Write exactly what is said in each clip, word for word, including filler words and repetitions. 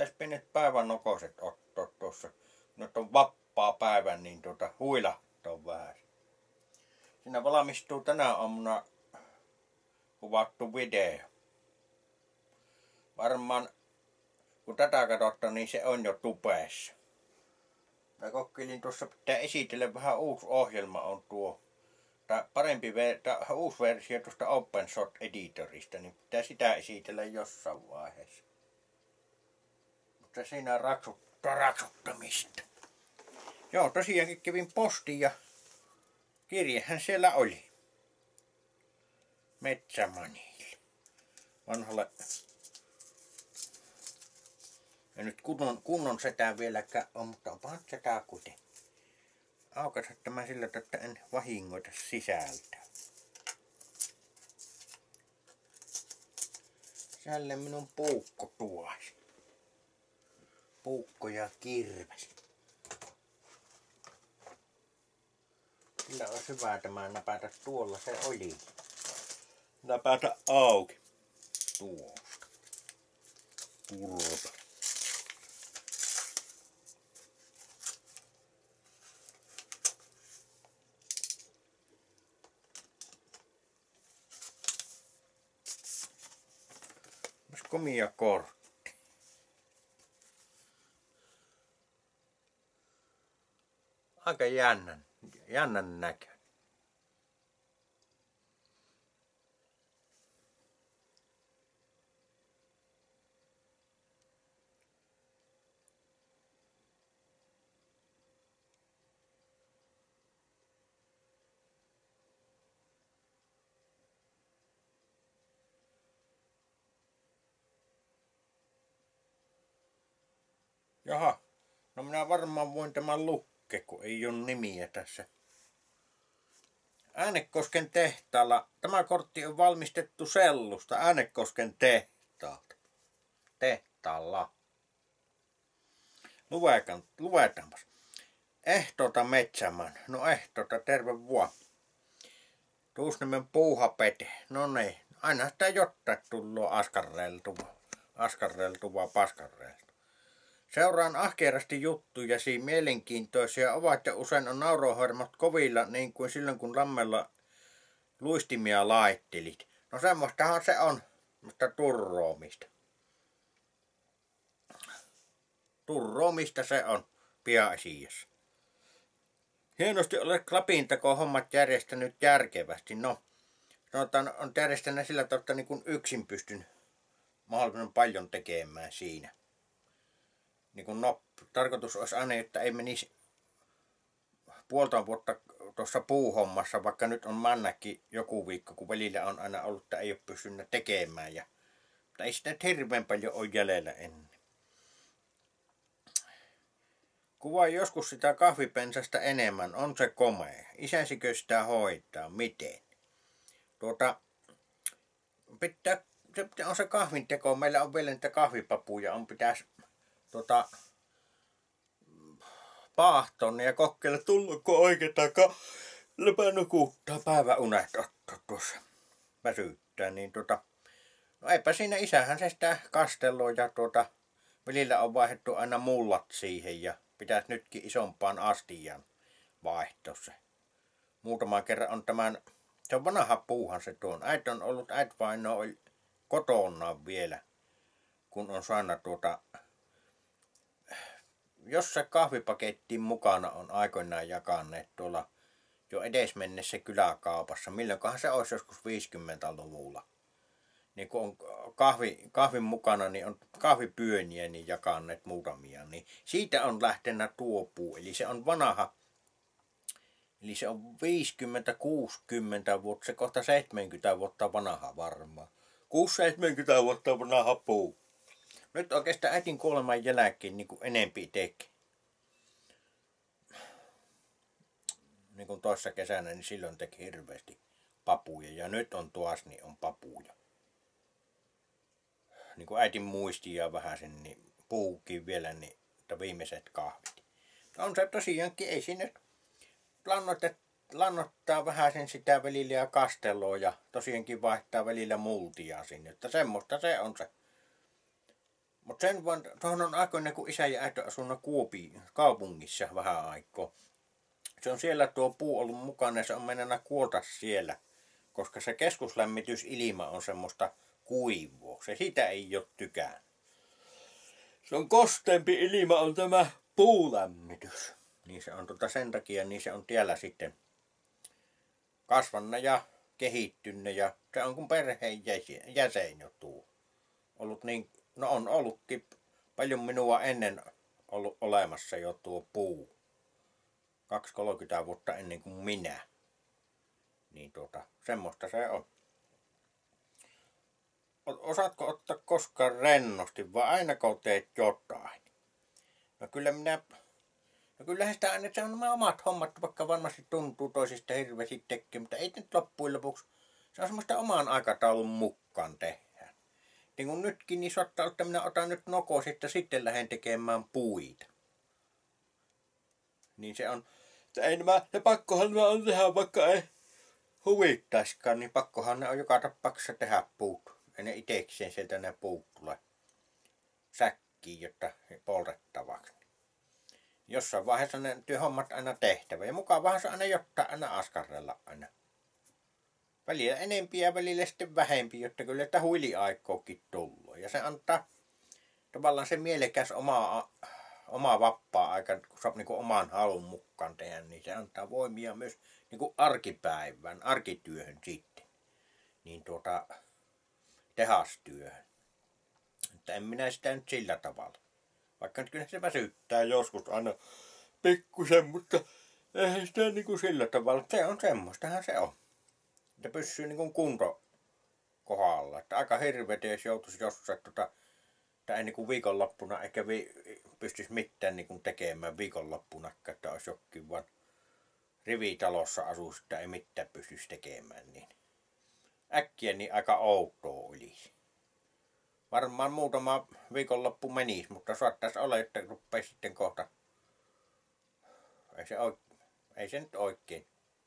pitäisi pienet päivän nokoset ottaa tuossa. Nyt on vappaa päivän, niin tuota huilahtaa vähän. Siinä valmistuu tänä aamuna kuvattu video. Varmaan kun tätä katsotta, niin se on jo tupeessa. Mä kokeilin tuossa, pitää esitellä vähän uusi ohjelma on tuo. Tai parempi tai uusi versio tuosta OpenShot Editorista, niin pitää sitä esitellä jossain vaiheessa. Mutta siinä on raksutta, raksuttamista. Joo, tosiaankin kävin postiin ja kirjehän siellä oli. Metsämanille. Vanhalle. Ja nyt kunnon, kunnon setää vieläkään on, mutta onpahan setää kuten. Aukaisin tämä sillä, että en vahingoita sisältöä. Sälle minun puukko tuosi. Puukko ja kirves. Kyllä olisi hyvä tämä näpätä tuolla, se oli. Näpätä auki. Tuosta. Turpa. Komia kortti. Aika jännän, jännän näkö. Jaha, no minä varmaan voin tämän lukke, kun ei ole nimiä tässä. Äänekosken tehtaalla. Tämä kortti on valmistettu sellusta Äänekosken tehtaalta. Tehtaalla. Luetaan, luetaanpas. Ehtota Metsäman. No ehtota, terve vuo. Tuusniemen puuhapete. No niin, aina sitä jotain tullut askarreltua. Askarreltua paskarreltua. Seuraan ahkerasti juttujasi, mielenkiintoisia ovat ja usein on naurohormat kovilla niin kuin silloin kun lammella luistimia laittelit. No semmoistahan se on, mutta turroomista. Turroomista se on pääasiassa. Hienosti olet klapintako hommat järjestänyt järkevästi. No, sanotaan, on järjestänyt sillä tavalla, että niin kuin yksin pystyn mahdollisimman paljon tekemään siinä. Niin kun no, tarkoitus olisi aina, että ei menisi puolta vuotta tuossa puuhommassa, vaikka nyt on mannäkin joku viikko, kun välillä on aina ollut, että ei ole pystynyt tekemään. Ja, mutta ei sitä nyt hirveän paljon ole jäljellä ennen. Kuvaa joskus sitä kahvipensasta enemmän, on se komea. Isäsikö sitä hoitaa, miten? Tuota, pitää, se on se kahvinteko, meillä on vielä niitä kahvipapuja, on pitäisi Tuota, paahton ja kokeilla tullutko oikeetaankaan lepä nukuttaa päiväunet ottaa tuossa väsyttää, niin tuota, no eipä siinä isähän se sitä kastelloo ja tuota, välillä on vaihdettu aina mullat siihen ja pitäisi nytkin isompaan astiaan vaihtaa se. Muutaman kerran on tämän, se on vanha puuhan se tuon, äiti on ollut, äiti vaino oli kotonaan vielä, kun on saanut tuota, jos se kahvipakettiin mukana on aikoinaan jakaneet tuolla jo edesmennessä kyläkaupassa, milloinkohan se olisi joskus viisikymmentäluvulla. Niin kun on kahvi, kahvin mukana, niin on kahvipyöniä niin jakaneet muutamia. Niin siitä on lähtenä tuo puu, eli se on vanha, eli se on viisikymmentä kuusikymmentä vuotta, se kohta seitsemänkymmentä vuotta vanha varmaan. kuusikymmentä seitsemänkymmentä vuotta vanha puu. Nyt oikeastaan äitin kuoleman jälkeen niin kuin enempi teki. Niin kuin toissa kesänä, niin silloin teki hirveästi papuja. Ja nyt on tuossa, niin on papuja. Niin kuin äitin muistia vähän sen, niin puukin vielä, niin viimeiset kahvit. On se tosiaankin, ei siinä nyt lannottaa vähän sen sitä välillä ja kasteloa ja tosiaankin vaihtaa välillä multia sinne. Että semmoista se on se. Mutta sen vaan, tuohon on aikoina, kun isä ja äiti on asunut Kuopi, kaupungissa vähän aikaa. Se on siellä tuo puu ollut mukana ja se on mennä kuolta siellä, koska se keskuslämmitysilma on semmoista kuivua. Se siitä ei ole tykään. Se on kosteempi ilma on tämä puulämmitys. Niin se on tuota sen takia, niin se on tiellä sitten kasvanut ja kehittynyt ja se on kuin perheen jäsen jo tuo. Ollut niin, no on ollutkin paljon minua ennen ollut olemassa jo tuo puu. kaksi kolmekymmentä vuotta ennen kuin minä. Niin tuota, semmoista se on. Osaatko ottaa koskaan rennosti, vai aina kun teet jotain? No kyllä minä, no kyllähän sitä aina, se on nämä omat hommat, vaikka varmasti tuntuu toisista hirveästi tekee, mutta ei nyt loppujen lopuksi, se on semmoista oman aikataulun mukaan tehdään. Niin kuin nytkin, niin saattaa olla, että minä otan nyt nokos, että sitten lähden tekemään puita. Niin se on, että ei nämä, ne pakkohan nämä on tehdä, vaikka ei huvittaisikaan, niin pakkohan ne on joka tapauksessa tehdä puut. Ei ne itekseen sieltä ne puut tule säkkiin, jotta poltettavaksi. Jossain vaiheessa ne työhommat aina tehtävä. Ja mukavahan se aina jotain aina askarrella aina. Välillä enempiä ja välillä sitten vähempi, jotta kyllä sitä huiliaikookin tullut. Ja se antaa tavallaan se mielekäs oma, oma vapaa-aika, kun saa niin kuin oman halun mukaan tehdä, niin se antaa voimia myös niin kuin arkipäivään, arkityöhön sitten. Niin tuota, tehastyöhön. Että en minä sitä nyt sillä tavalla. Vaikka nyt kyllä se väsyttää joskus aina pikkusen, mutta eihän sitä niin kuin sillä tavalla. Se on semmoistahan se on. Että pysyy niin kuin kunto kohdalla. Että aika hirveetä, jos joutuisi jossain tuota, tai ei niin kuin viikonloppuna eikä vi, pystyisi mitään niin kuin tekemään viikonloppuna, että olisi jokin vaan rivitalossa asuisi, että ei mitään pystyisi tekemään. Niin äkkiä niin aika outoa olisi. Varmaan muutama viikonloppu menisi, mutta saattaisi olla, että rupeaa sitten kohta. Ei se, oik... ei se nyt oikein.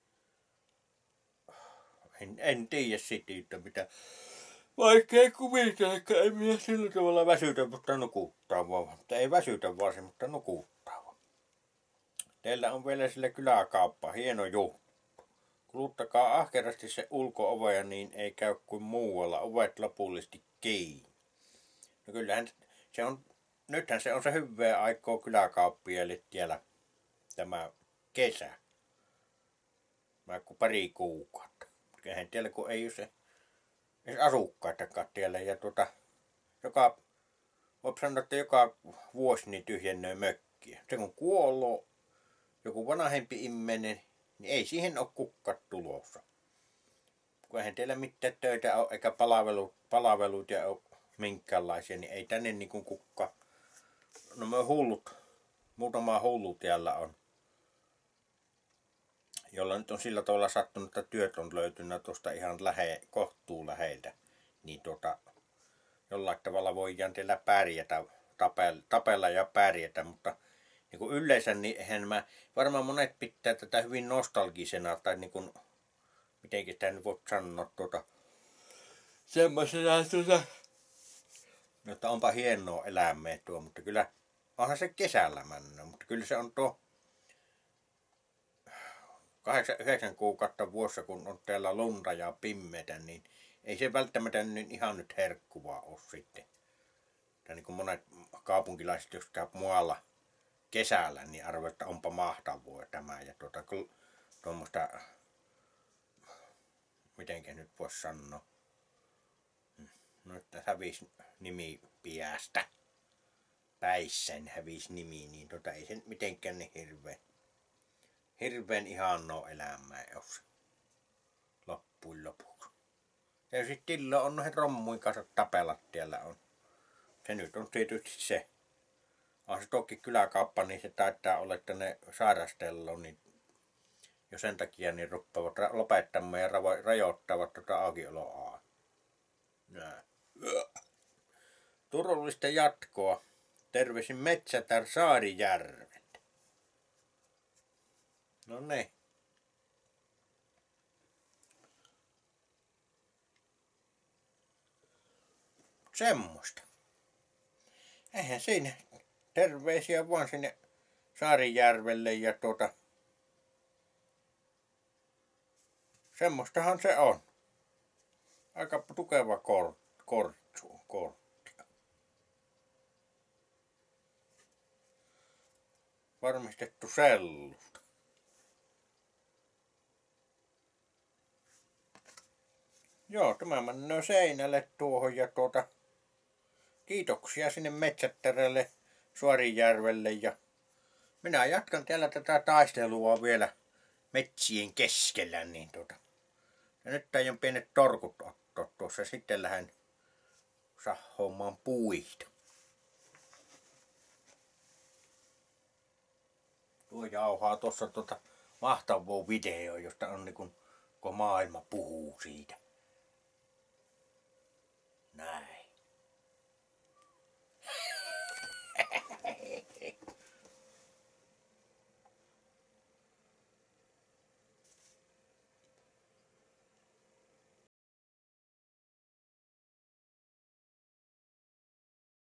En, en tiedä siitä, mitä. Vaikea kuvitella, että ei minä sillä tavalla väsytä, mutta nukuttaa vaan. Mutta ei väsytä vaan se, mutta nukuttaa vaan. Teillä on vielä sillä kyläkauppa, hieno juttu. Kuluttakaa ahkerasti se ulko-ovea, niin ei käy kuin muualla. Ovet lopullisesti kiinni. No kyllähän se on, nythän se on se hyvää aikaa kyläkauppiaille tiellä tämä kesä. Vaikka pari kuukautta. Kyllähän tiellä kun ei ole se edes asukkaitakaan tiellä. Ja tuota, joka, voi sanoa, että joka vuosi niin tyhjennöi mökkiä. Se kun kuolloo joku vanhempi ihminen, niin ei siihen ole kukkat tulossa. Kun eihän teillä mitään töitä ole, eikä palvelut, palveluita ole minkäänlaisia, niin ei tänne niin kuin kukka. No me hullut, muutama hullu täällä on, jolla nyt on sillä tavalla sattunut, että työt on löytynyt tuosta ihan lähe, kohtuu läheltä. Niin tuota, jollain tavalla voidaan teillä pärjätä, tapella, tapella ja pärjätä, mutta niin kuin yleensä niin eihän mä, varmaan monet pitää tätä hyvin nostalgisena, tai niin kuin, mitenkin sitä nyt voit sanoa tuota, semmoisena tuota, että onpa hienoa elämää tuo, mutta kyllä onhan se kesällä mennä, mutta kyllä se on tuo kahdeksan yhdeksän kuukautta vuossa, kun on täällä lunta ja pimmeitä, niin ei se välttämättä niin ihan nyt herkkuvaa ole sitten. Tai niin kuin monet kaupunkilaiset, jos käy muualla kesällä, niin arvoin, että onpa mahtavaa tämä ja tuota, tuommoista, mitenkä nyt voisi sanoa, no että hävisi nimi piästä, päissen hävisi nimi, niin tota ei se mitenkään niin hirveän, hirveän ihanaa elämää ole loppujen lopuksi. Ja sitten Tillo on noihin rommuin kanssa tapella tiellä on. Se nyt on tietysti se. On se toki kyläkauppa, niin se taitaa olla, että ne sairastellaan, niin jo sen takia niin ruppavat lopettamaan ja rajoittavat tuota aukioloa. Nää. Turvallista jatkoa. Terveisin Metsätär Saarijärvet. No niin. Semmoista. Eihän siinä. Terveisiä vaan sinne Saarijärvelle ja tuota. Semmoistahan se on. Aika tukeva kor, kortsu, kortti. Varmistettu sellusta. Joo, tämä menee seinälle tuohon ja tuota. Kiitoksia sinne metsättärälle Saarijärvelle ja minä jatkan täällä tätä taistelua vielä metsien keskellä, niin tuota. Ja nyt aion pienet torkut ottaa tuossa, sitten lähden sahhoamaan puita. Tuo jauhaa tuossa tuota mahtavaa video, josta on niin kuin, kun maailma puhuu siitä. Näin.